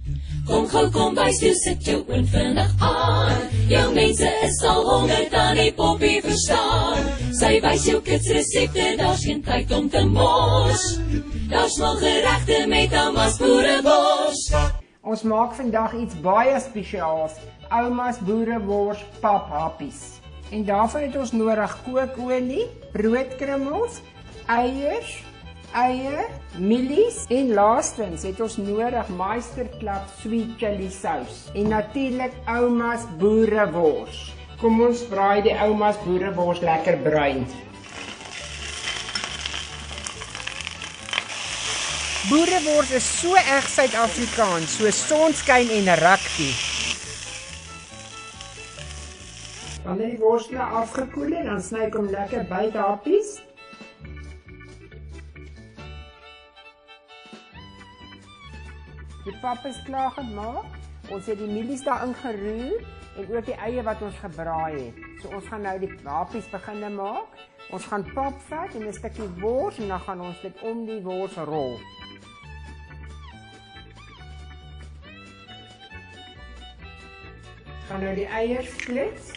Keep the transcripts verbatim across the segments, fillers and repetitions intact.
Kom gou kom bys toe, sit jou oon vinnig aan. Jou mense is al honger, dan die poppie verstaan. Sy wys jou kits resepte, daar's geen tyd om te mors. Daar's nog geregte met Oumas Boerewors. Ons maak vandag iets baie spesiaals, Oumas Boerewors Pap Happies. En daarvoor het ons nodig kookolie, broodkrummels, eiers, eie, mielies en laastens het ons nodig meesterklap sweet chili saus en natuurlik Oumas Boerewors. Kom ons braai die Oumas Boerewors lekker bruin. Boerewors is so erg Suid-Afrikaans, so sonskyn en rugby. Wanneer die wors nou afgekoel het, dan sny ek hom lekker byt happies. Die pap is klaar gemaak. Ons het die mielies daarin geroer en ook die eie wat ons gebraai het. So ons gaan nou die happies begin maak. Ons gaan pap vat en 'n stukkie wors en dan gaan ons dit om die wors rol. Gaan nou die eiers geklits.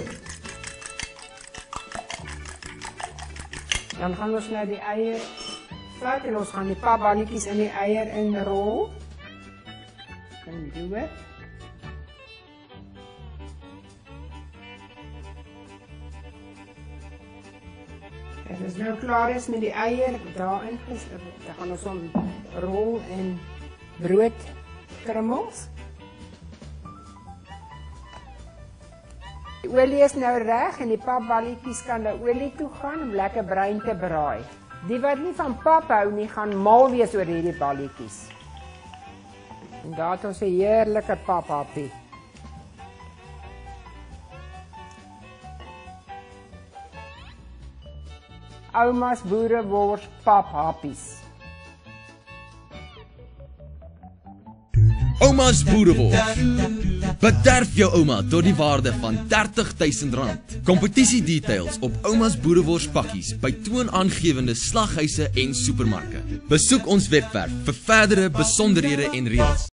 Dan gaan ons nou die eier vat en ons gaan die papballetjies in die eier inrol. En doen dit. En as nou klaar is met die eier daarin, dan gaan ons hom rol in broodkrummels. Die olie is nou reg en die papballetjies kan nou olie toe gaan om lekker bruin te braai. Die wat nie van pap hou nie, gaan mal wees oor hierdie balletjies. En daar het ons 'n heerlike pap happie. Oumas Boerewors Pap Happies. Oumas Boerewors. Bederf jou ouma tot die waarde van dertig duisend rand. Kompetisie details op Oumas Boerewors pakkies by toonaangewende slaghuise en supermarke. Besoek ons webwerf vir verdere besonderhede en reëls.